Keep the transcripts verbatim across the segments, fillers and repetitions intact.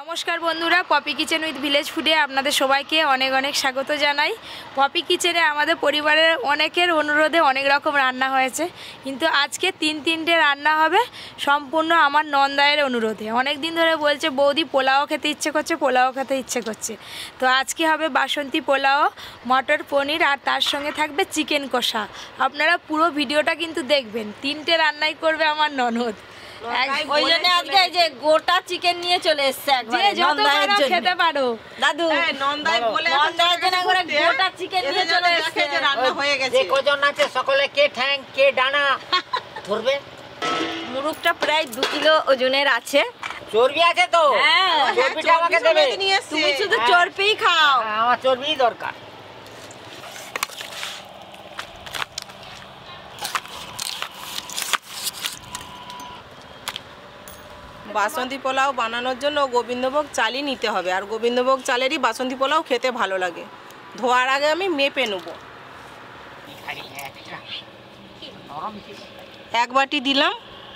নমস্কার বন্ধুরা, poppy kitchen with village ফুডে আপনাদের সবাইকে অনেক অনেক স্বাগত জানাই। পপি কিচেনে আমাদের পরিবারের অনেকের অনুরোধে অনেক রকম রান্না হয়েছে, কিন্তু আজকে তিন তিনটে রান্না হবে সম্পূর্ণ আমার নন্দায়ের অনুরোধে। অনেক দিন ধরে বলছে বৌদি পোলাও খেতে ইচ্ছে করছে, পোলাও খেতে ইচ্ছে করছে। তো আজকে হবে বাসন্তী পোলাও, মটর পনির, আর তার সঙ্গে থাকবে চিকেন কষা। আপনারা পুরো ভিডিওটা কিন্তু দেখবেন। তিনটে রান্নাই করবে আমার ননদ। ওই জন্য আজকে এই যে গোটা চিকেন নিয়ে চলে এসেছে একবারে নন্দায়ের জন্য খেতে পারো দাদু। হ্যাঁ, নন্দায় বলে নন্দায়ের জন্য একবারে গোটা চিকেন নিয়ে চলে এসেছে, যে রান্না হয়ে গেছে। যে কজন আছে সকলে কে ঠ্যাং কে ডানা ধরবে। মুরুকটা প্রায় দু কিলো ওজনের আছে। চর্বি আছে তো? হ্যাঁ, চর্বিটা আমাকে দেবে। তুমি শুধু চর্বিই খাও। আমার চর্বিই দরকার। বাসন্তী পোলাও বানানোর জন্য গোবিন্দভোগ চালই নিতে হবে, আর গোবিন্দভোগ চালেরই বাসন্তী পোলাও খেতে ভালো লাগে। ধোয়ার আগে আমি মেপে নেব। এক বাটি দিলাম,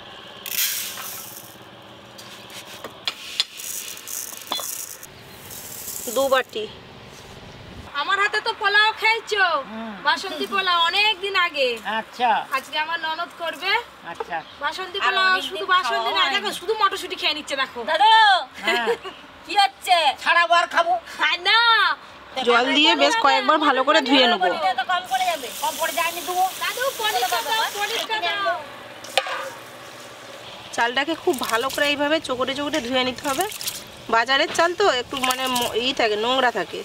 দু বাটি। আমার হাতে তো পোলাও খেয়েছো, বাসন্তী পোলাও অনেক দিন আগে। আচ্ছা, আজকে আমার ননদ করবে। আচ্ছা, বাসন্তী পোলাও শুধু বাসন্তী না, দেখো শুধু মটরশুঁটি খেয়ে নিচ্ছে। দেখো দাদু কি হচ্ছে, ছাড়াবো আর খাবো না। জল দিয়ে বেশ কয়েকবার ভালো করে ধুয়ে নেব। কম পড়ে যাবে। কম পড়ে যায়নি দেবো। দাদু পনিরটা দাও, পনিরটা দাও। চালটাকে খুব ভালো করে এইভাবে চোকটে চোকটে ধুয়ে নিতে হবে। বাজারের চাল তো একটু মানে ই থাকে, নোংরা থাকে।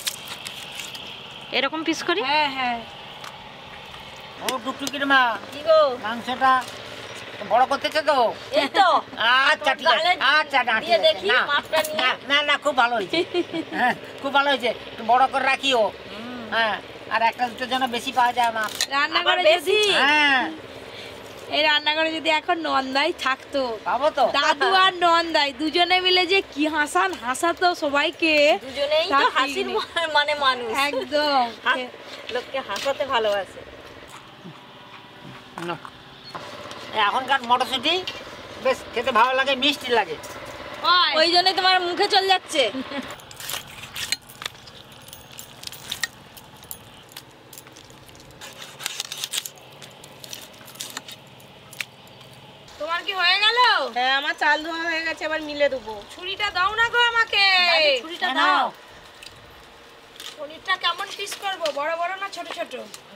এরকম পিস করি। হ্যাঁ হ্যাঁ। ও টুকটুকির মা, কি গো মাংসটা বড় করতেছে তো? এই তো। আচ্ছা ঠিক আছে, আচ্ছা না দিয়ে দেখি মাপটা নিয়ে। না না না, খুব ভালো হয়েছে। হ্যাঁ, খুব ভালো হয়েছে। একটু বড় করে রাখিও। হ্যাঁ, আর একটা দুটোর জন্য বেশি পাওয়া যায় মাছ। রান্নাঘরে বেশি। হ্যাঁ, এই রান্নাঘরে যদি এখন নন্দাই থাকতো, পাবো তো। দাদু আর নন্দাই দুজনে মিলে যে কি হাসান হাসাতো সবাইকে। দুজনেই তো হাসির মানে মানুষ একদম। লোককে হাসাতে ভালোবাসে। এখনকার মটরশুঁটি বেশ খেতে ভালো লাগে, মিষ্টি লাগে। ওই জন্যই তোমার মুখে চলে যাচ্ছে। তোমার কি হয়ে গেল? হ্যাঁ, আমার চাল ধোয়া হয়ে গেছে, এবার মিলে দেবো। ছুরিটা দাও না গো আমাকে। ছুরিটা দাও। পনিরটা কেমন পিস করব, বড় বড় না ছোট ছোট?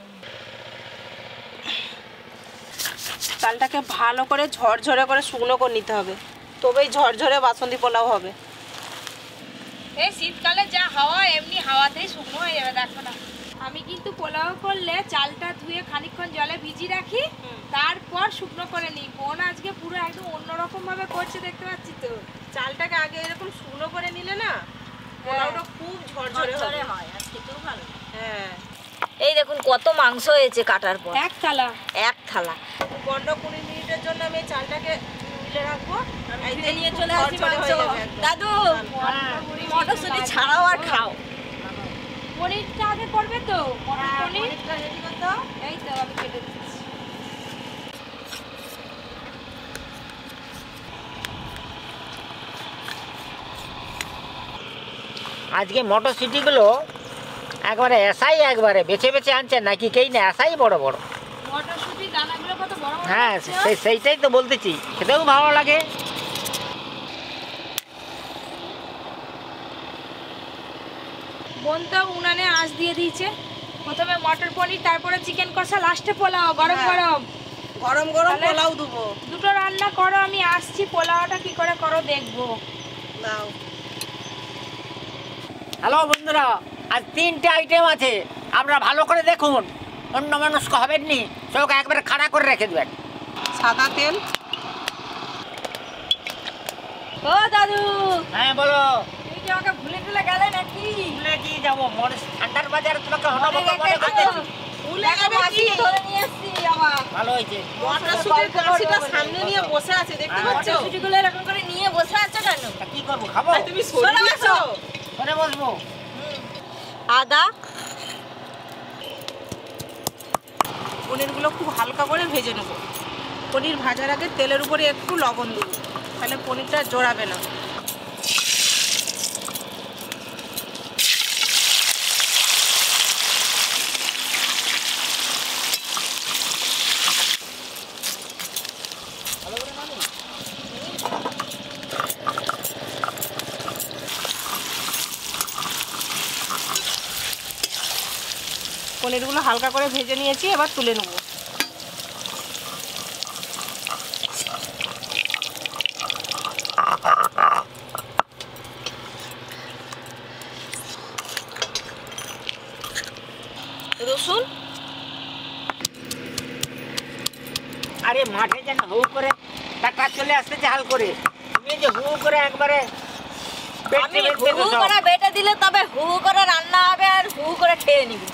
চালটাকে ভালো করে ঝরঝরে করে শুকনো করে নিতে হবে, তবেই ঝরঝরে বাসন্তী পোলাও হবে। এই শীতকালে যা হাওয়া, এমনি হাওয়াতেই শুকনো হয়ে যাবে। দেখো না, আমি কিন্তু পোলাও করলে চালটা ধুয়ে খানিকক্ষণ জলে ভিজিয়ে রাখি, তারপর শুকনো করে নিই। বোন আজকে পুরো একদম অন্যরকম ভাবে করছে, দেখতে পাচ্ছি তো। চালটাকে আগে এরকম শুকনো করে নিলে না পোলাওটা খুব ঝরঝরে হয়, আর খেতেও ভালো। হ্যাঁ, এই দেখুন কত মাংস হয়েছে কাটার পর। এক থালা। এক থালা। পনেরো কুড়ি মিনিটের জন্য আমি চালটাকে মিলে রাখবো। নিয়ে চলে আসি মাংস। দাদু মটরশুঁটি ছাড়াও আর খাও। পনিরটা আগে করবে তো? মটর পনির এই তো আমি কেটে দিচ্ছি। আজকে মটরশুঁটিগুলো একবারে এসাই একবারে বেছে বেছে আনছেন নাকি কেই না এসাই বড় বড়? মটরশুঁটি দানাগুলো কত বড় বড়। হ্যাঁ, সেই সেইটাই তো বলতেছি, খেতেও ভালো লাগে। বোন তো উনানে আঁচ দিয়ে দিয়েছে। প্রথমে মটর পনির, তারপরে চিকেন কষা, লাস্টে পোলাও গরম গরম। গরম গরম পোলাও দেবো। দুটো রান্না করো, আমি আসছি। পোলাওটা কি করে করো দেখবো। দাও। হ্যালো বন্ধুরা, আজ তিনটে আইটেম আছে, আমরা ভালো করে দেখুন। অন্য মানুষ হবেন নি, সবকে একবারে খাড়া করে রেখে দেবেন। সাদা তেল। ও দাদু, হ্যাঁ বলো। তুমি কি আমাকে ভুলে টুলে গেলে নাকি? ভুলে কি যাবো, মনে ঠান্ডার বাজারে তোমাকে হঠাৎ মনে করতেছি। ভুলে যাবে কি? ধরে নিয়ে এসেছি আবার। ভালো হয়েছে। মটরশুঁটির কাশিটা সামনে নিয়ে বসে আছে, দেখতে পাচ্ছ? মটরশুঁটিগুলো এরকম করে নিয়ে বসে আছো কেন? তা কি করবো, খাবো? তুমি সরে বসো। সরে বসবো। আদা, পনিরগুলো খুব হালকা করে ভেজে নেব। পনির ভাজার আগে তেলের উপরে একটু লবণ দেবো, তাহলে পনিরটা জড়াবে না। পনিরগুলো হালকা করে ভেজে নিয়েছি, এবার তুলে নেব। রসুন, আরে মাঠে যেন হু করে টাকা চলে আসতে হাল করে, তুমি যে হু করে একবারে আমি হু করে বেটে দিলে তবে হু করে রান্না হবে আর হু করে খেয়ে নিবি।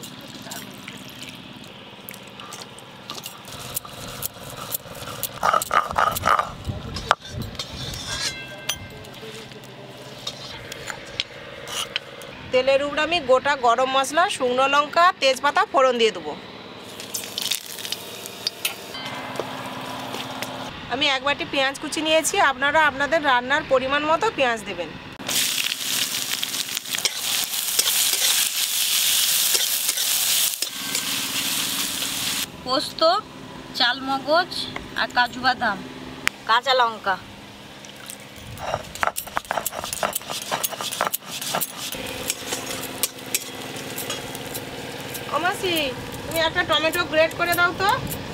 তেলের উপরে আমি গোটা গরম মশলা, শুকনো লঙ্কা, তেজপাতা ফোড়ন দিয়ে দেবো। আমি এক বাটি পেঁয়াজ কুচি নিয়েছি, আপনারা আপনাদের রান্নার পরিমাণ মতো পেঁয়াজ দেবেন। পোস্ত, চালমগজ আর কাজু বাদাম, কাঁচা লঙ্কা। ও মাসি, তুমি একটা টমেটো গ্রেট করে দাও তো।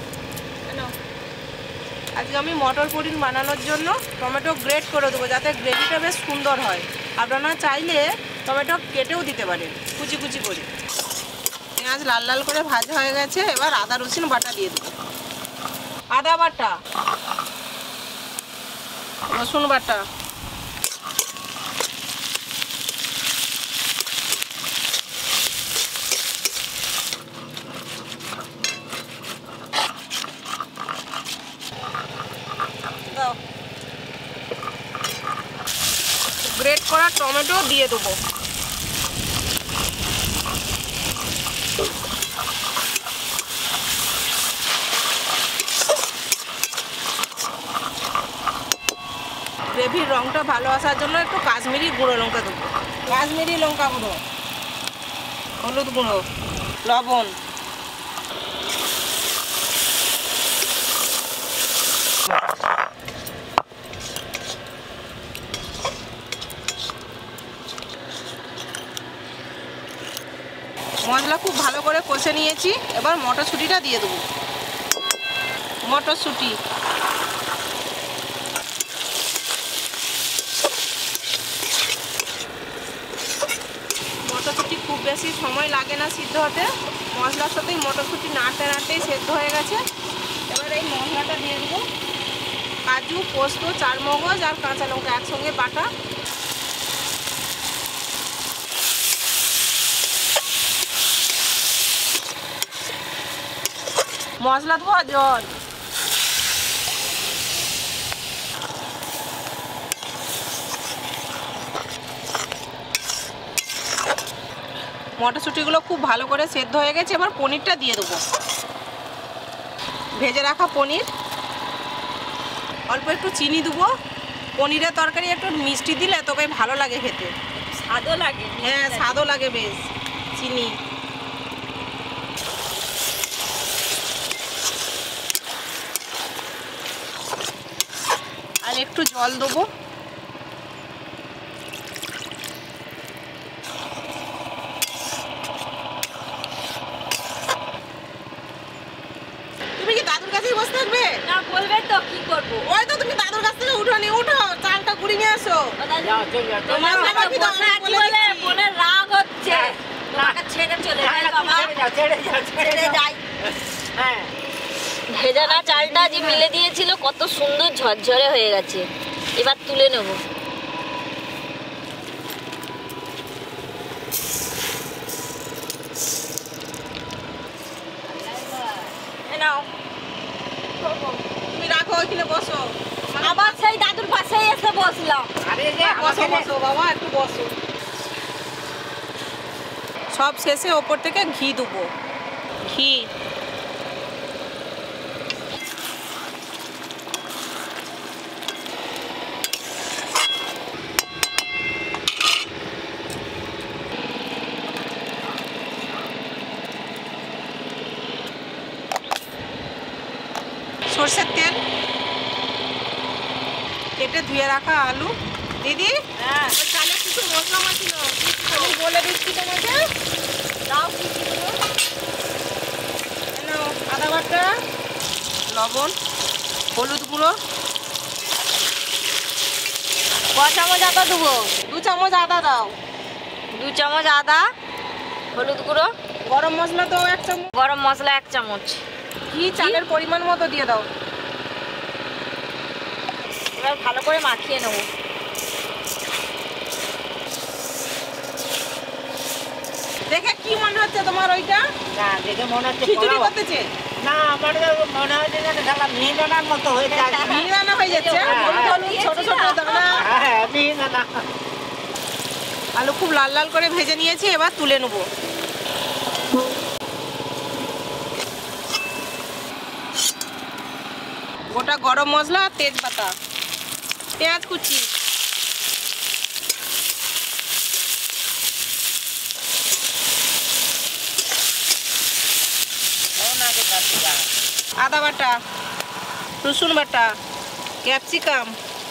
আজকে আমি মটর পনির বানানোর জন্য টমেটো গ্রেট করে দেবো, যাতে গ্রেভিটা বেশ সুন্দর হয়। আপনারা চাইলে টমেটো কেটেও দিতে পারেন কুচি কুচি করে। পেঁয়াজ লাল লাল করে ভাজা হয়ে গেছে, এবার আদা রসুন বাটা দিয়ে দেবো। আদা বাটা, রসুন বাটা, গ্রেট করা টমেটো দিয়ে দেবো। গ্রেভির রঙটা ভালো আসার জন্য একটু কাশ্মীরি গুঁড়ো লঙ্কা দেবো। কাশ্মীরি লঙ্কা গুঁড়ো, হলুদ গুঁড়ো, লবণ, মশলা খুব ভালো করে কষে নিয়েছি। এবার মটরশুঁটিটা দিয়ে দেবো। মটরশুঁটি, মটরশুঁটি খুব বেশি সময় লাগে না সিদ্ধ হতে, মশলার সাথেই মটরশুঁটি নাড়তে নাড়তেই সেদ্ধ হয়ে গেছে। এবার এই মশলাটা দিয়ে দেবো। কাজু, পোস্ত, চারমগজ আর কাঁচা লঙ্কা একসঙ্গে বাটা। মশলা ধোয়া জল, মটরশুঁটিগুলো খুব ভালো করে সেদ্ধ হয়ে গেছে। এবার পনিরটা দিয়ে দেবো। ভেজে রাখা পনির, অল্প একটু চিনি দেবো। পনিরের তরকারি একটু মিষ্টি দিলে তবে ভালো লাগে খেতে, স্বাদও লাগে। হ্যাঁ, স্বাদও লাগে বেশ। চিনি, আর একটু জল দেবো। তুমি কি দাদুর কাছেই বসে থাকবে? না, বলবে তো কি করবো। ওই তো তুমি দাদুর কাছ থেকে উঠো নি, উঠো চালটা গুড়ি নিয়ে আসো। যাও চল যাও তোমার আমার সাথে কি দাও, বসে আমি আছি বলে বলে দিচ্ছি। মনের রাগ হচ্ছে। তোমাকে ছেড়ে চলে যাই বাবা, ছেড়ে যাও ছেড়ে যাও ছেড়ে ছেড়ে যাও। যাই। হ্যাঁ, ভেজানা চালটা যে মিলে দিয়েছিল কত সুন্দর ঝরঝরে হয়ে গেছে। এবার তুলে নেব। এ নাও, তুমি রাখো, ওইখানে বসো। আবার সেই দাদুর পাশেই এসে বসলাম। আরে যে বসো আমাকে বসো বাবা, একটু বসো। সব শেষে ওপর থেকে ঘি দেবো। ঘি, সরষের তেল, কেটে ধুয়ে রাখা আলু। দিদি, হ্যাঁ, ওই চালের কিছু মশলা মাছিল, আমি বলে দিচ্ছি তোমাকে। দাও কি কি দেবো? বাটা, লবণ, হলুদ গুঁড়ো, ক চামচ আদা দেবো? দু চামচ আদা দাও, দু চামচ আদা, হলুদ গুঁড়ো, গরম মশলা তো এক চামচ, গরম মশলা এক চামচ, ঘি চালের পরিমাণ মতো দিয়ে দাও। এবার ভালো করে মাখিয়ে নেব। দেখে কি মনে হচ্ছে তোমার ওইটা? না দেখে মনে হচ্ছে খিচুড়ি পোলাও। করতেছে? না আমার তো মনে হচ্ছে যেন শালা মিহিদানার মতো হয়ে যায়। মিহিদানা হয়ে যাচ্ছে, হলুদ হলুদ ছোট ছোট দানা। হ্যাঁ মিহিদানা। আলু খুব লাল লাল করে ভেজে নিয়েছি, এবার তুলে নেব। গোটা গরম মশলা আর তেজপাতা, পেঁয়াজ কুচি, আদা বাটা, রসুন বাটা, ক্যাপসিকাম,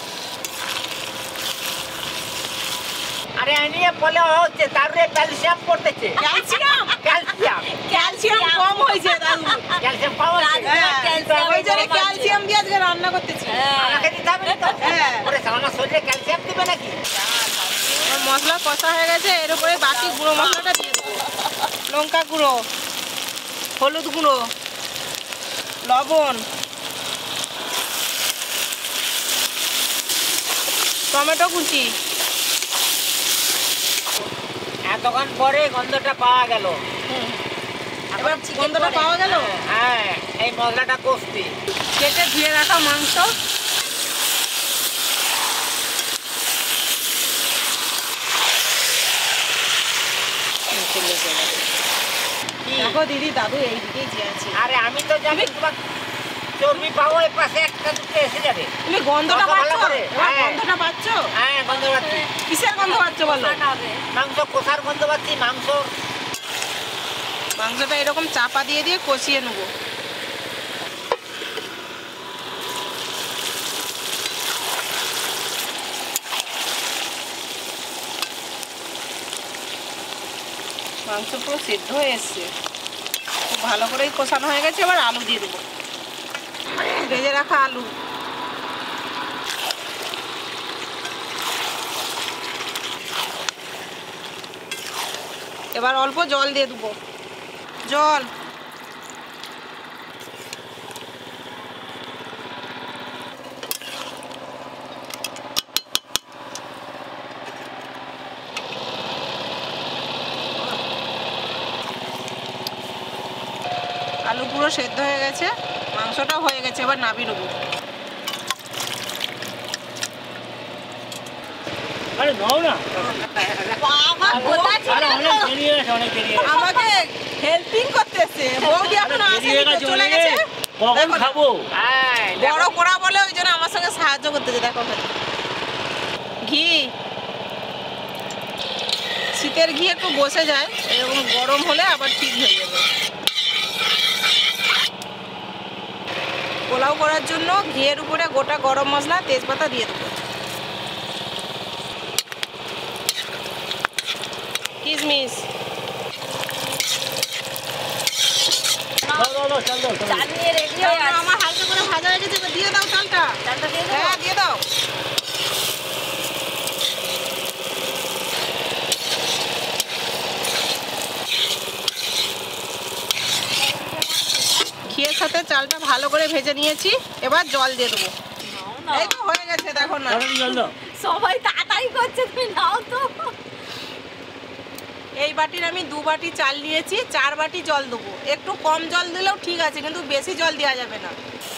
আরে আনিয়ে বলে হচ্ছে তারপরে ক্যালসিয়াম করতেছে। ক্যালসিয়াম ক্যালসিয়াম ক্যালসিয়াম কম হয়েছে দাদু। ক্যালসিয়াম পাওয়া যায়। ক্যালসিয়াম ওই জন্য ক্যালসিয়াম দিয়ে আজকে রান্না করতেছি। আমাকে দিতে হবে না তো? হ্যাঁ। ওরে আমার শরীরে ক্যালসিয়াম দিবে নাকি? আমার মশলা কষা হয়ে গেছে, এর উপরে বাকি গুঁড়ো মশলাটা দিয়ে দেবো। লঙ্কা গুঁড়ো, হলুদ গুঁড়ো, লবণ, টমেটো কুচি। এতক্ষণ পরে গন্ধটা পাওয়া গেল। এবার গন্ধটা পাওয়া গেল। হ্যাঁ এই মশলাটা কষতে। কেটে ধুয়ে রাখা মাংস, দেখো দিদি দাদু এইদিকেই যে আছে। আরে আমি তো জানি তোমার চর্বি পাবো, এই পাশে একটা দুটো এসে যাবে। তুমি গন্ধটা কত ভালো পাচ্ছ? করে? এবার হ্যাঁ। গন্ধটা পাচ্ছ? হ্যাঁ গন্ধ পাচ্ছি। কিসের গন্ধ পাচ্ছ বলো? মাংস কষার গন্ধ পাচ্ছি। মাংস মাংসটা এরকম চাপা দিয়ে দিয়ে কষিয়ে নেবো। মাংস পুরো সিদ্ধ হয়ে এসছে, খুব ভালো করেই কষানো হয়ে গেছে। এবার আলু দিয়ে দেবো, ভেজে রাখা আলু। এবার অল্প জল দিয়ে দেবো, জল। আলু পুরো সেদ্ধ হয়ে গেছে, মাংসটাও হয়ে গেছে, এবার নামিয়ে নেবো। আরে নাও না, কোথা ছিল আরে অনেক গো? দেরি হয়ে গেছে, অনেক দেরি হয়ে গেছে। আমাকে হেল্পিং করতেছে, বৌদি এখনো আরে দেরি হয়ে আসেনি, গেছে চলে অনেক। গেছে। কখন দেখো না, খাবো? হ্যাঁ বড় কড়া বলে ওই জন্য আমার সঙ্গে সাহায্য করতেছে। দেখো ওখানে ঘি, শীতের ঘি একটু বসে যায়, এরকম গরম হলে আবার ঠিক হয়ে যাবে। পোলাও করার জন্য ঘিয়ের উপরে গোটা গরম মশলা তেজপাতা দিয়ে দেবো, কিশমিশ, দাও, দাও, দাও, চাল দাও, চাল দাও। চাল নিয়ে রেডি হয়ে চালটা আছে। আমার হালকা করে ভাজা হয়ে গেছে, এবার দিয়ে দাও চালটা। চালটা দিয়ে দেবো? হ্যাঁ দিয়ে দাও। ঘিয়ের সাথে চালটা ভালো করে ভেজে নিয়েছি, এবার জল দিয়ে দেবো। নাও না। এই তো হয়ে গেছে, দেখো না। তাড়াতাড়ি জল দাও। সবাই তাড়াতাড়ি করছে, তুমি নাও তো। এই বাটির আমি দু বাটি চাল নিয়েছি, চার বাটি জল দেবো। একটু কম জল দিলেও ঠিক আছে, কিন্তু বেশি জল দেওয়া যাবে না।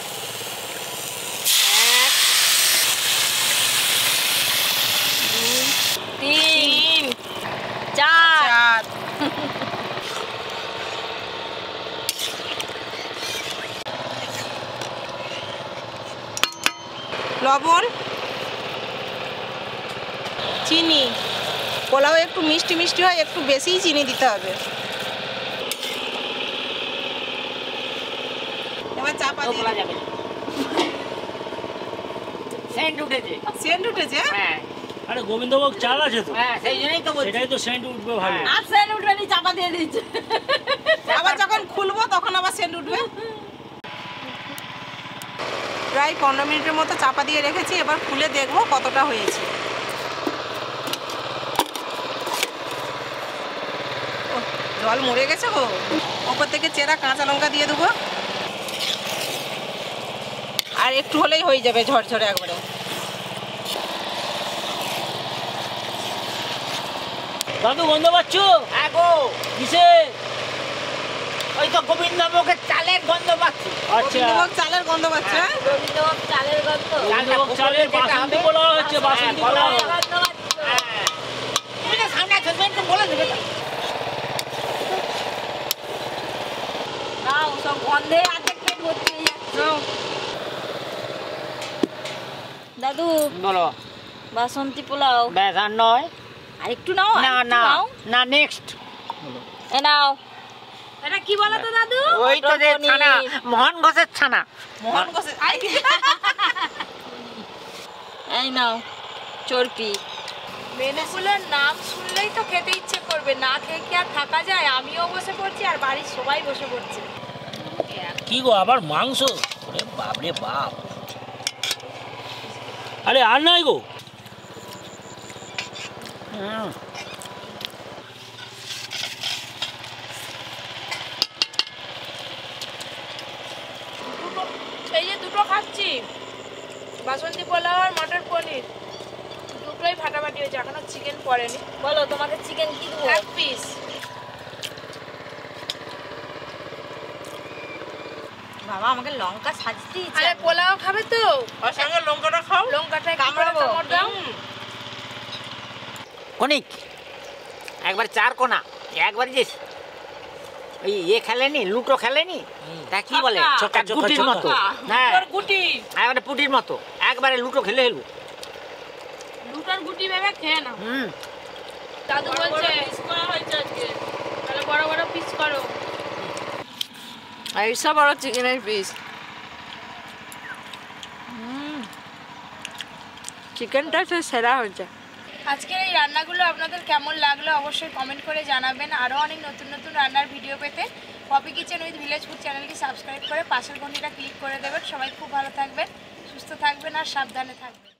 তিন, চার, চার, লবণ, চিনি। পোলাও একটু মিষ্টি মিষ্টি হয়, একটু বেশিই চিনি দিতে হবে। এবার চাপা দিয়ে বলা যাবে না। সেন্ট উঠেছে। সেন্ট উঠেছে। হ্যাঁ আরে গোবিন্দভোগ চাল আছে তো, হ্যাঁ সেই জন্যই তো বলছি। সেটাই তো সেন্ট উঠবে ভালো। হ্যাঁ। আর সেন উঠবে নি, চাপা দিয়ে দিচ্ছে। আবার যখন খুলবো তখন আবার সেন্ট উঠবে। প্রায় পনেরো মিনিটের মতো চাপা দিয়ে রেখেছি, এবার খুলে দেখবো কতটা হয়েছে। ও, জল মরে গেছে গো। ওপর থেকে চেরা কাঁচা লঙ্কা দিয়ে দেবো, আর একটু হলেই হয়ে যাবে ঝরঝরে একবারে। দাদু গন্ধ পাচ্ছ? হ্যাঁ গো, কিসে? ওই তো গোবিন্দভোগের চালের গন্ধ পাচ্ছি। আচ্ছা, গোবিন্দভোগ চালের গন্ধ পাচ্ছে। গোবিন্দভোগ চালের গন্ধ। গোবিন্দভোগ চালের বাসন্তী পোলাও হচ্ছে, বাসন্তী পোলাও। হ্যাঁ, তুমি না সামনে আছো, তুমি একটু বলে দেবে তো। নাও, সব গন্ধে অর্ধেক পেট ভর্তি হয়ে যাচ্ছে। দাদু বলো। বাসন্তী পোলাও ব্যাস আর নয়? আর একটু নাও, আর না একটু না নাও। না, নেক্সট। এ নাও। এটা কি বলো তো দাদু? ওই তো যে মটর ছানা, পনির। মোহন ঘোষের ছানা। মোহন ঘোষে এই নাও চর্পি। মেনুগুলোর নাম শুনলেই তো খেতে ইচ্ছে করবে, না খেয়ে কি আর থাকা যায়? আমিও বসে পড়ছি আর বাড়ির সবাই বসে পড়ছে। কি গো, আবার মাংস? ওরে বাপরে বাপ। আরে আর নাই গো। হুম, এই যে দুটো খাচ্ছি, বাসন্তী পোলাও আর মটর পনির, দুটোই ফাটাফাটি হয়েছে, এখনো চিকেন পড়েনি। বলো তোমাকে চিকেন কি দেবো? এক পিস। বাবা আমাকে লঙ্কা সাজতে ইচ্ছে। আরে পোলাও খাবে তো, ওর সঙ্গে লঙ্কাটা খাও। লঙ্কাটা একটু করে কামড়াবো। কামড় দাও। কনিক একবার চার কোনা, একবার যে ওই ইয়ে খেলেনি, লুটো খেলেনি, তা কি বলে, ছক্কা, ছক্কা, গুটির ছক্কা। মতো। হ্যাঁ, লুটোর গুটি, একবারে পুটির মতো, একবারে লুটো খেলে হেলু। লুটোর গুটি ভেবে খেয়ে নাও। হুম, দাদু বলছে তাহলে বড় বড় পিস করো। এইসব বড় চিকেনের পিস। চিকেনটা তো সেরা হয়েছে। আজকের এই রান্নাগুলো আপনাদের কেমন লাগলো অবশ্যই কমেন্ট করে জানাবেন। আরও অনেক নতুন নতুন রান্নার ভিডিও পেতে Poppy kitchen with village food চ্যানেলটি সাবস্ক্রাইব করে পাশের ঘন্টিটা ক্লিক করে দেবেন। সবাই খুব ভালো থাকবেন, সুস্থ থাকবেন আর সাবধানে থাকবেন।